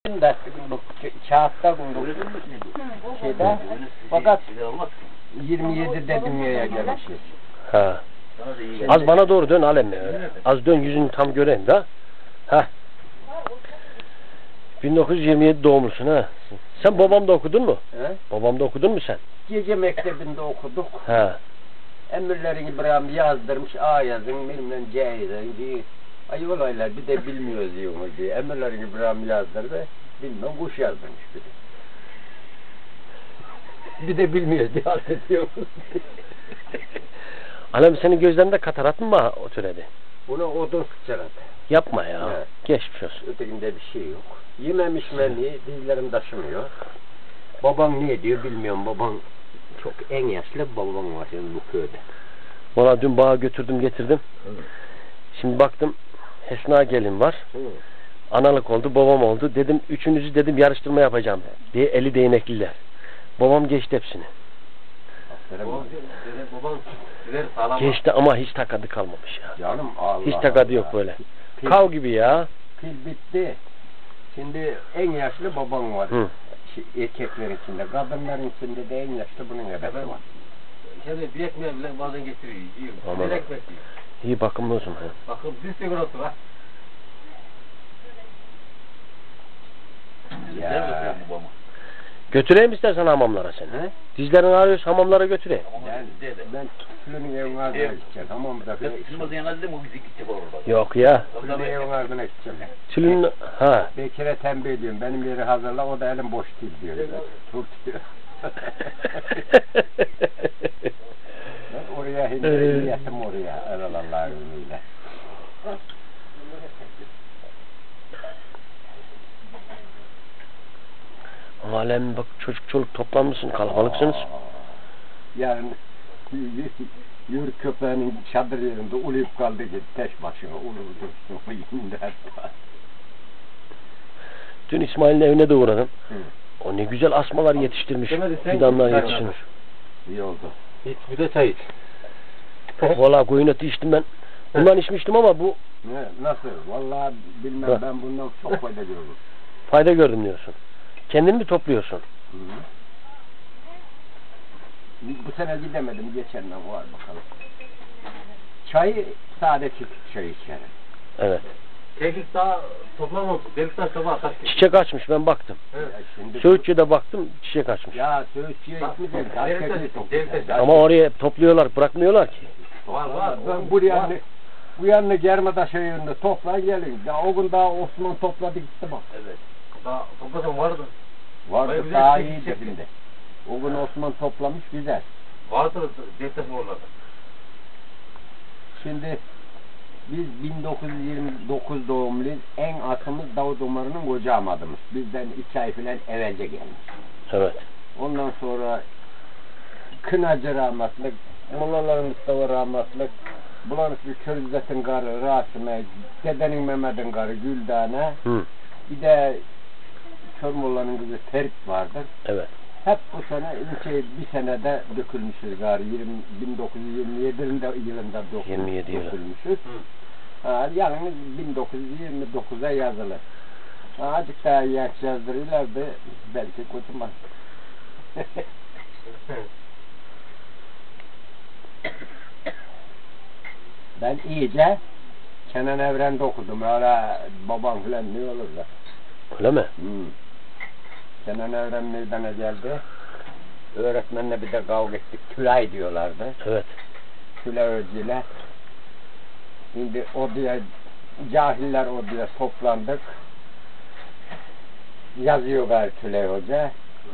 da kağıtta bulduk şeyde, fakat 27'de dünyaya gelmişiz. Ha. Az bana doğru dön Alem ya. Az dön, yüzünü tam göreyim de. Ha. 1927 doğumlusun ha. Sen babamda okudun mu? He? Babamda okudun mu sen? Gece mektebinde okuduk. Ha. Emirlerin İbrahim yazdırmış, A yazın, bilmem C yazın diye. Ay olaylar bir de bilmiyoruz diyoruz diye. Emirlerin İbrahim yazdırdı, bilmem kuş yazdırmış bir de. Bir de bilmiyoruz diye anlatıyoruz. Alem senin gözlerinde katarat mı var o türedi? Buna odun sıçradı. Yapma ya. Evet. Geçmiş olsun. Ötekinde bir şey yok. Yemem içmem iyi, dizlerim taşımıyor. Babam ne diyor bilmiyorum. Babam çok en yaşlı babam var şimdi bu köyde. Valla dün bağa götürdüm getirdim. Hı. Şimdi baktım Hesna gelin var. Hı. Analık oldu, babam oldu. Dedim üçünüzü dedim yarıştırma yapacağım diye eli değnekliler. Babam geçti hepsini. Geçti ama hiç takadı kalmamış ya. Canım Allah. Hiç takadı yok böyle. Kav gibi ya. Pil bitti. Şimdi en yaşlı babam var. Hı. Erkeklerin içinde. Kadınların içinde de en yaşlı bunun ebesi var. Şimdi bir ekmeği bile bazen getiriyor. Yiyor. Aman. Bir ekmek yiyor. İyi bakımlı olsun. Ha. Bakın bir sigorası var. Ya. Götüreyim istersen hamamlara seni. He? Dizlerin ağrıyorsa hamamlara götüreyim. Ben Tülünün evin ardına gideceğim. Tamam mı? Yok ya. Tülünün evin ardına gideceğim. Tülün ha. Bekir'e tembih ediyorum. Benim yeri hazırla. O da elim boş değil diyor. Tut diyor. Ben oraya niyetim oraya. Allah'ın izniyle. Alem bak çocuk çoluk toplanmışsın, kalabalıksınız. Yani yürü köpeğinin çadır yerinde uluyup kaldı ki teş başına ulurdu. Dün İsmail'in evine de uğradım. Hı. O ne güzel asmalar yetiştirmiş, Demedi, sen fidanlar git, yetiştirmiş. İyi oldu. Hiç bir de çay iç. Valla koyun eti içtim ben. Bundan içmiştim ama bu Ne, nasıl? Vallahi bilmem Hı. ben bundan çok fayda görüyorum. fayda gördüm diyorsun. Kendin mi topluyorsun? Hı -hı. Bu sene gidemedim, geçenler var bakalım. Çayı sade kekik çayı içerim. Evet. Kekik daha toplamamış. Deliktaş sabah kaç kekik. Çiçek açmış, ben baktım. Evet. Ya şimdi Söğütçü'de baktım, çiçek açmış. ya Söğütçü'ye gitmeyeceğim. Deliktaş. Ama oraya topluyorlar, bırakmıyorlar ki. Var. Ben bu yanını Germedaş'a yönünde topla gelin. Ya o gün daha Osman topladı gitti bak. Evet. Daha toplasam vardı. Vardı Bayağı güzel daha kekik iyi çekti. şimdi. O gün Osman toplamış güzel. Vardı Deliktaş oralarda. Şimdi biz 1929 doğumluyuz. En atımız Davut Umar'ın koca amadımız. Bizden 2 ay falan evvelce gelmiş. Evet. Ondan sonra Kınacı rahmetlik, Mollaların Mustafa rahmetlik, Bulanık bir Körizzet'in karı Rasime, Dedenin Mehmet'in karı Güldane, Hı. bir de Körmolla'nın kızı Ferit vardır. Evet. Hep bu sene bir senede dökülmüşüz gari. 1927 yılında 27 yılı. dökülmüşüz. Ha, yalnız 1929'a yazılır. Ha, azıcık daha yaş yazdırırlardı belki kurtulmaz. Ben iyice Kenan Evren'de okudum. Öyle babam falan ne olur da. Öyle mi? Kenan Evren meydana geldi. Öğretmenle bir de kavga ettik. Tülay diyorlardı. Evet. Tülay Özcü'yle. Şimdi o diye cahiller o diye toplandık. Yazıyor gayet Tülay Hoca.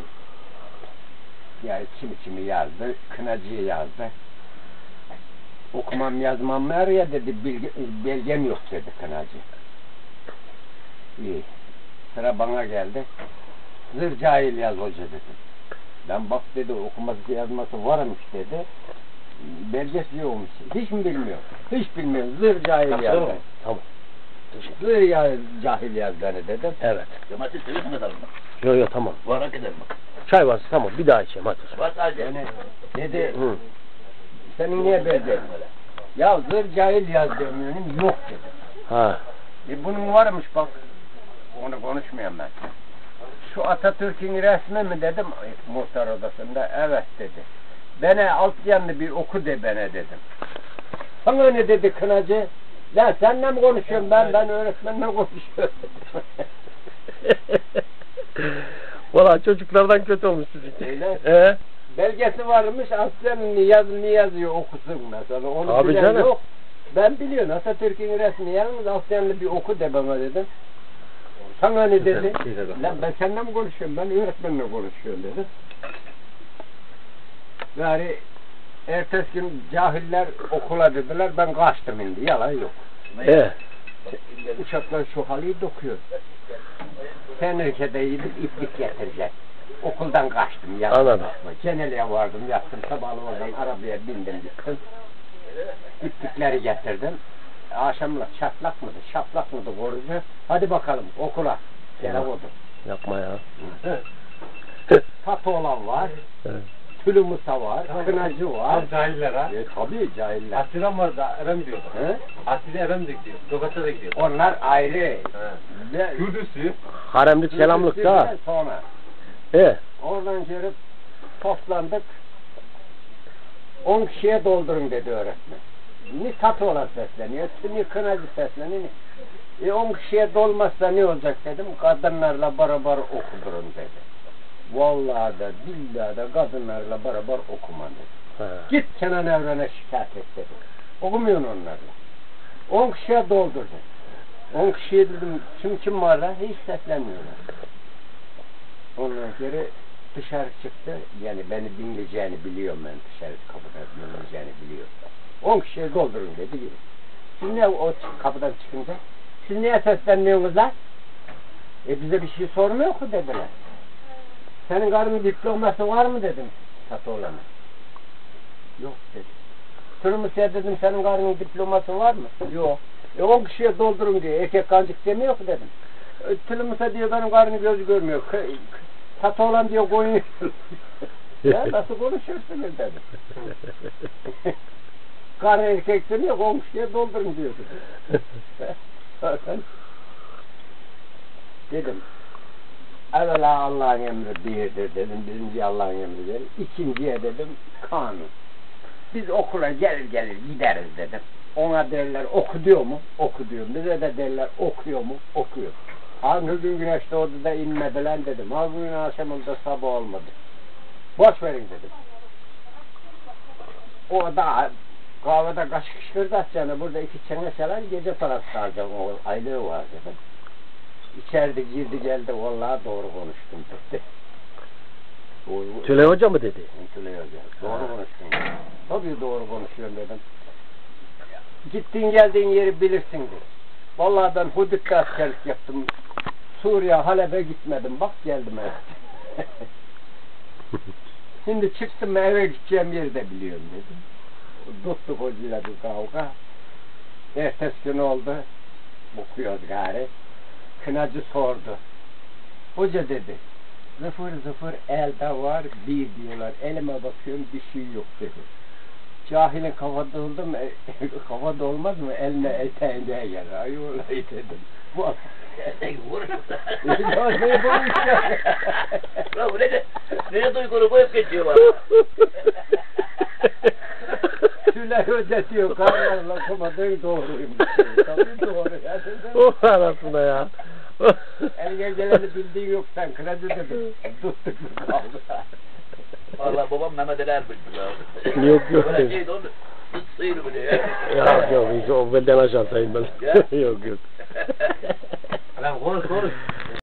Yani kimi yazdı. Kınacı'yı yazdı. Okumam yazmam var ya dedi. Belgem yok dedi Kınacı. İyi. Sıra bana geldi. Zır cahil yaz hoca dedi. Ben bak dedi okuması yazması varmış dedi. Belgesi yokmuş. Hiç mi bilmiyor? Hiç bilmiyor. Zır cahil yaz. Tamam. Zır cahil yaz beni dedim. Evet. Domates seviyorsun kadar mı? Yo tamam. Varak eder mi? Çay varsa tamam, bir daha içeyim hadi. Var sadece. Yani dedi Hı. senin niye belgen? Ya zır cahil yaz demiyorum yok dedi. Ha. Bunun varmış bak. onu konuşmuyorum ben. Şu Atatürk'ün resmi mi dedim muhtar odasında. Evet dedi. Bana alt yanlı bir oku de bana dedim. Sana ne dedi kınacı? Lan seninle mi konuşuyorum ben öğretmenle konuşuyorum. Valla çocuklardan kötü olmuş sizinki. Öyle. Belgesi varmış Aslı'nın yazıyor okusun mesela. Onu Abi bilen canım. yok. Ben biliyorum Atatürk'ün resmi yalnız Aslı'nın bir oku de bana dedim. Sana ne dedi? Lan ben seninle mi konuşuyorum? Ben öğretmenle konuşuyorum dedim. Yani ertesi gün cahiller okula dediler. Ben kaçtım indi. Yalan yok. Uşaklar şu halıyı dokuyor. Tenrike'de gidip iplik getirecek. Okuldan kaçtım. Anladım. Ceneli'ye vardım. Yattım. Sabahlı oradan arabaya bindim gittim. İplikleri getirdim. Akşamla çatlak mıydı? Şaplak mıydı korucu? Hadi bakalım okula. Gene odur. Yapma ya. Tatoğlan var. Evet. Tülü Musa var. Kınacı var. Tam cahiller ha. Tabii cahiller. Asiram var da Erem diyordu. He? Asile Erem de gidiyor. Lokata da gidiyor. Onlar ayrı. Ve Kürdüsü. Haremlik selamlık da. Sonra oradan gelip toplandık. 10 kişiye doldurun dedi öğretmen. Ni Tatoğlan sesleniyor, ni Kınacı sesleniyor. 10 kişiye dolmazsa ne olacak dedim. Kadınlarla beraber okudurun dedi. Vallahi da billahi da kadınlarla beraber okuma dedi. Git Kenan Evren'e şikayet et dedi. Okumuyorsun onlarla. 10 kişiye doldur dedi. 10 kişiye dedim kim var lan? Hiç seslenmiyorlar. Ondan sonra dışarı çıktı. Yani beni dinleyeceğini biliyorum ben, dışarı kapıda dinleyeceğini biliyorum. 10 kişiye doldurun dedi. Siz ne o kapıdan çıkınca? Siz niye seslenmiyorsunuz lan? Bize bir şey sormuyor mu dediler. Senin karının diploması var mı dedim Tatoğlan'a. Yok dedi. Kırmızıya dedim senin karının diploması var mı? Yok. 10 kişiye doldurun diyor. Erkek kancık demiyor ki dedim. Tülümüse diyor benim karnım gözü görmüyor. Tatoğlan diyor koyun. Ya nasıl konuşursunuz dedim. Karı erkek demiyor 10 kişiye doldurun diyor. Dedim. Evvela Allah'ın emri birdir dedim. Birinci Allah'ın emridir. İkinciye dedim kanun. Biz okula gelir gideriz dedim. Ona derler oku diyor mu? Oku diyor. Bize de derler okuyor mu? Okuyor. Hangi gün güneş doğdu da inmedi lan dedim. Hangi gün akşamında sabah olmadı. Boş verin dedim. O da kahvede kaşık kışkırdatacağına burada 2 çene çalar gece parası alacağım. O aylığı var dedim. İçeride girdi geldi vallahi doğru konuştum dedi. Tülay Hoca mı dedi? Tülay Hoca. Doğru konuştum. Tabii doğru konuşuyorum dedim. Gittiğin geldiğin yeri bilirsin dedi. Vallahi ben Hudut'ta askerlik yaptım. Suriye, Halep'e gitmedim. Bak geldim eve. Şimdi çıktım eve gideceğim yeri de biliyorum dedim. Tuttuk hocayla bir kavga. Ertesi gün oldu. Okuyoruz gari. Kınacı sordu. Hoca dedi. Zıfır elde var bir diyorlar. Elime bakıyorum bir şey yok dedi. Cahilin kafada oldu mu? Kafada olmaz mı? Eline eteğine gelir. Ay vallahi dedim. Bu Sen vurur. ya ne bulmuş ya? Ya bu ne duygunu koyup geçiyor bana. Tülay Hoca diyor. Karlarla kumadığın doğruyum. Tabii doğru ya dedim. Oh arasında ya. El geceleri bildiğin yok sen kredi dedim. Tuttuk mu kaldı. Valla babam Mehmet Ali Erbil ya. Yok Böyle şeydi onu. Tut sıyır bile ya. Yok hiç o benden aşağıdayım ben. Ya? Yok. Lan konuş.